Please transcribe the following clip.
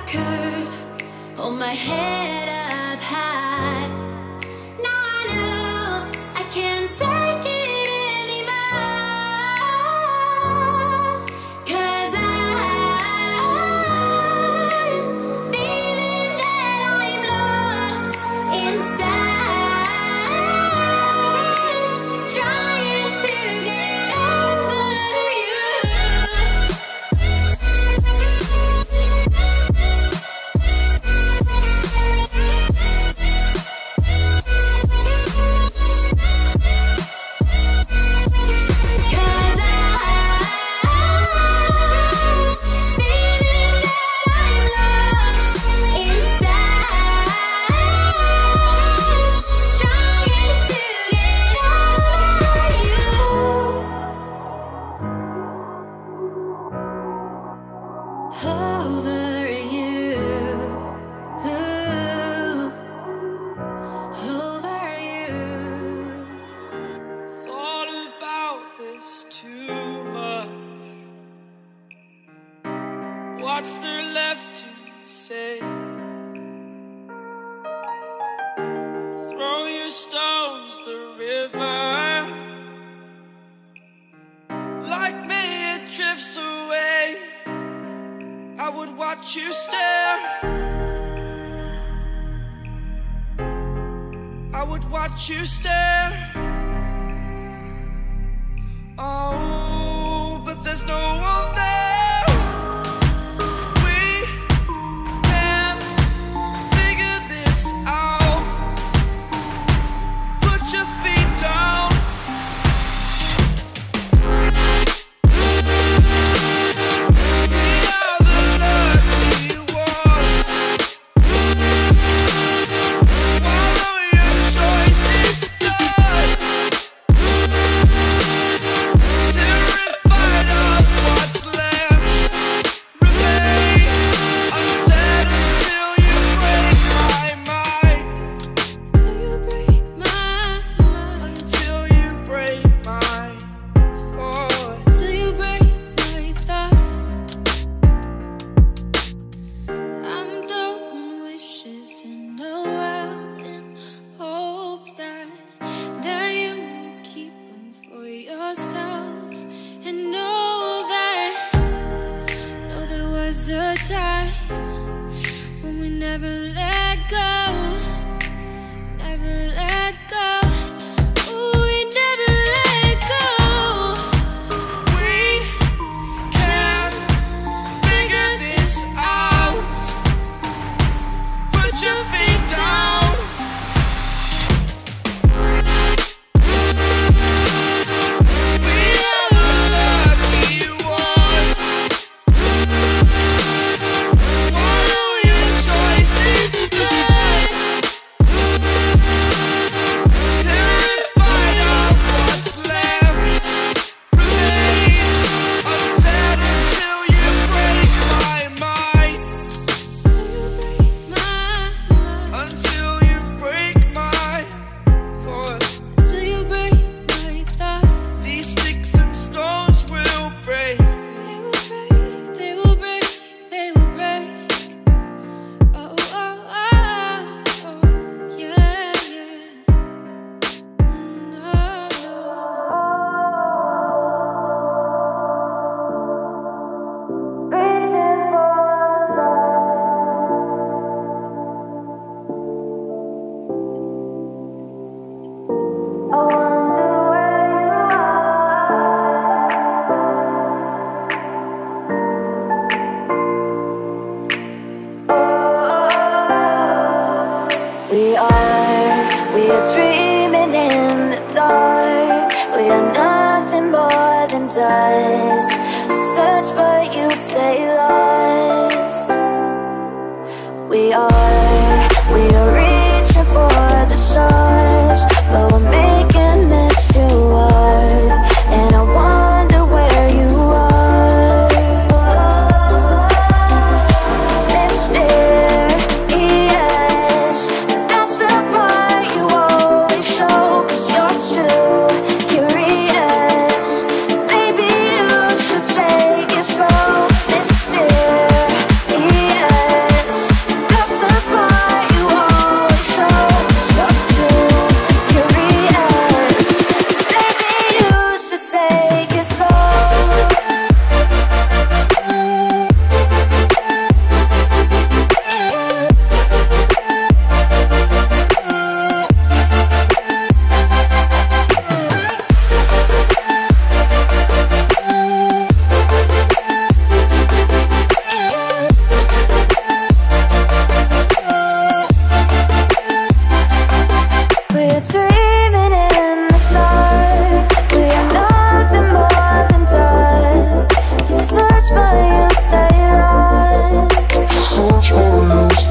could hold my head up high. Now I know I can't take it anymore, 'cause I'm feeling that I'm lost inside, trying to get over you. Over you, over you. Thought about this too much. What's there left to say? Throw your stones the river. Like me, it drifts away. I would watch you stare. I would watch you stare. Oh, but there's no one there. We can figure this out. Put your feet down. And know there was a time when we never let go, never let go. Ooh, we never let go. We can figure this out. Put your feet down. We are dreaming in the dark. We are nothing more than dust. Search but you stay lost. We are reaching for the stars, but we're making this too hard. And I wonder where you are, mysterious. That's the part you always show, 'cause you're too curious. Maybe you should take it slow, mysterious. much for you.